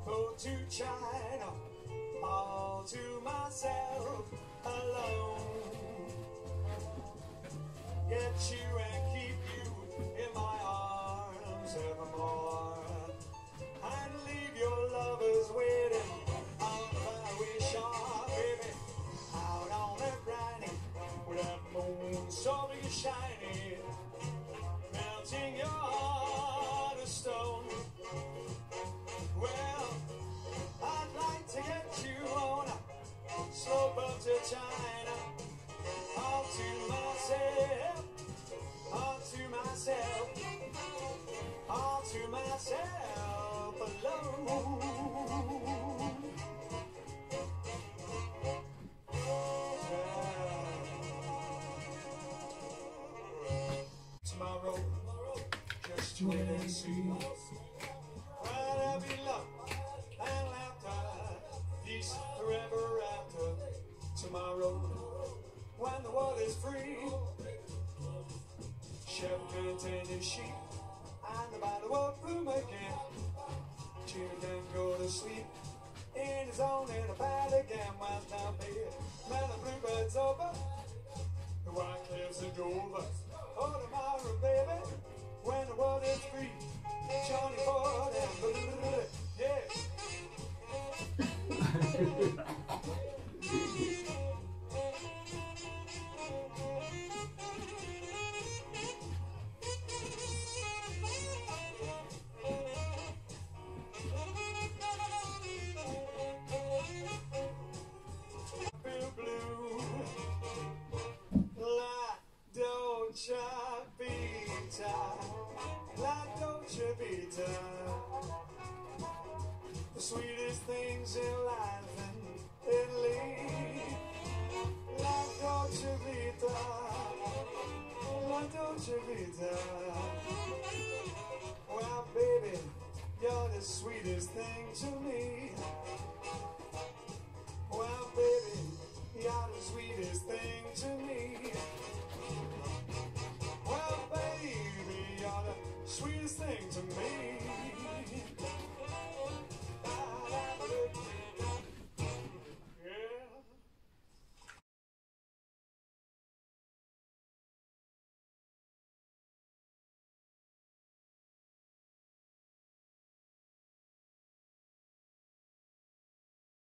go to China, all to myself alone. Get you and keep you in my arms evermore, and leave your lovers waiting on the highway shore, baby, out on that briny, with that moon so big and shiny, melting your heart of stone. Well, I'd like to get you on a slope up to China, all to myself, all to myself, all to myself alone. Tomorrow, just wait and see. Well, there'll be love and laughter, peace forever after. Tomorrow, when the world is free, shepherd can tend his sheep, and the battle will bloom again. Jimmy can go to sleep in his own little bed again. Well, now, baby, when the bluebird's over, the white clouds are over. Oh, tomorrow, baby, when the world is free, Johnny Ford and blue, yeah. Feel blue, la dolce vita, la dolce vita. The sweetest things in life in Italy, la dolce vita, la dolce vita. Well, baby, you're the sweetest thing to me. Well, baby, you're the sweetest thing to me. Well, baby, you're the sweetest thing to me.